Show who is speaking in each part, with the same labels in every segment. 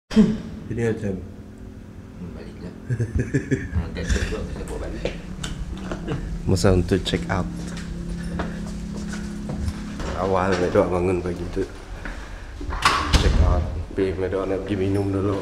Speaker 1: Ini macam
Speaker 2: baliklah. Kat sebab saya bawa balik.
Speaker 1: masa untuk check out. Awal Medok bangun pagi tu check out. Tapi Medok nak pergi minum dulu.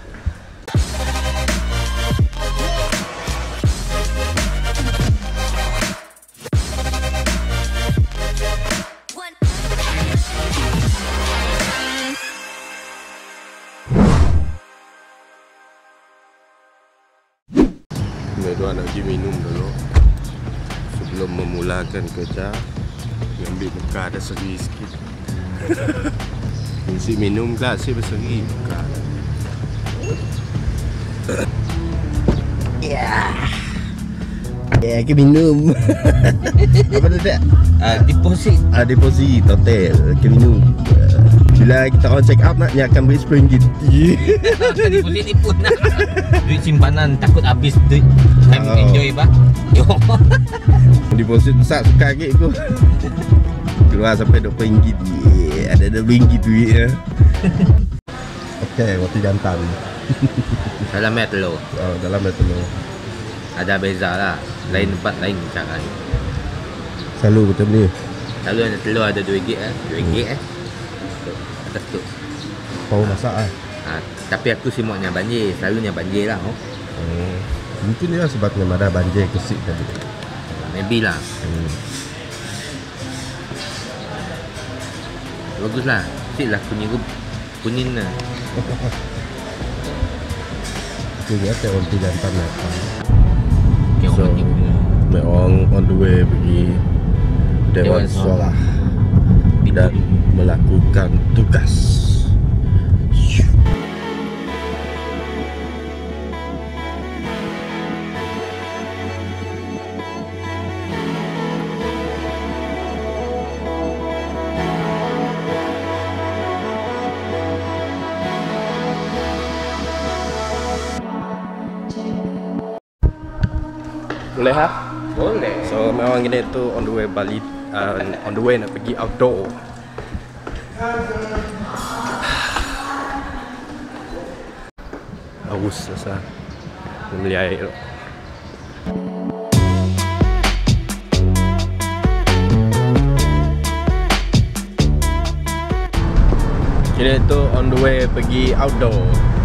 Speaker 1: Medok nak pergi minum dulu sebelum memulakan kerja. Ambil buka ada seri sikit. Mesti minum tak sih berseri buka. Ya, kita minum. Apa tu tak?
Speaker 2: Deposit.
Speaker 1: Deposit hotel kita minum. Bila kita orang check out nak akan beri RM10.
Speaker 2: Deposit ni pun nak. Duit simpanan takut habis duit. Time enjoy bah.
Speaker 1: Deposit besar suka lagi aku. Keluar sampai RM20. Ada RM20 duit. Okey, roti jantan.
Speaker 2: Dalam air telur.
Speaker 1: Oh, dalam air telur.
Speaker 2: Ada beza lah. Lain tempat lain cara ni.
Speaker 1: Selalu macam ni.
Speaker 2: Selalu ada telur ada RM2 RM2 atas tu.
Speaker 1: Kau masak
Speaker 2: Tapi aku simoknya banjir. Selalunya banjir lah.
Speaker 1: Mungkin dia sebabnya ada banjir kesik tadi.
Speaker 2: Maybe lah. Bagus lah. Sik lah kuning lah.
Speaker 1: Aku kata roti jantan lah.
Speaker 2: So,
Speaker 1: memang on the way pergi Dewan Sekolah dan melakukan tugas. Boleh ha?
Speaker 2: Boleh.
Speaker 1: So memang kita tu on the way balik, on the way nak pergi outdoor. Haus rasa. Beli air. Kita tu on the way pergi outdoor.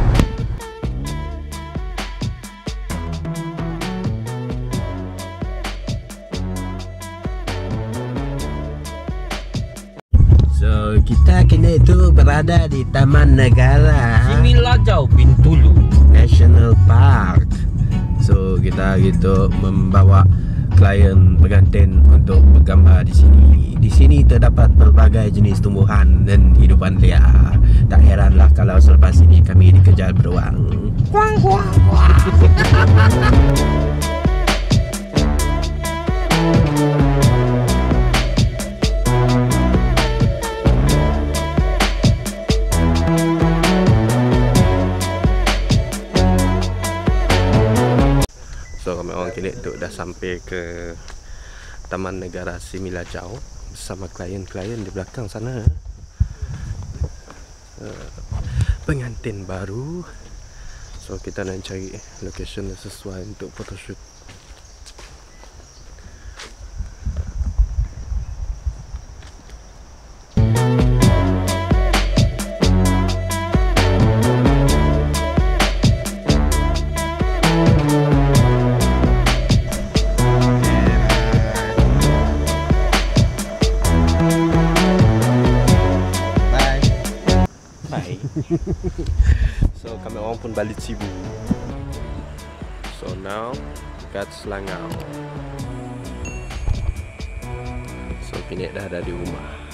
Speaker 1: So kita kini tu berada di Taman Negara
Speaker 2: Similajau Bintulu
Speaker 1: National Park. So kita gitu membawa klien pengantin untuk bergambar di sini. Di sini terdapat berbagai jenis tumbuhan dan hidupan liar. Tak heranlah kalau selepas ini kami dikejar beruang. Kuang kuang kuang. So kami orang kini tu dah sampai ke Taman Negara Similajau bersama klien-klien di belakang sana. Pengantin baru. So kita nak cari location yang sesuai untuk photoshoot. So kami orang pun balik Sibu. So now dekat Selangau. So kini dah ada di rumah.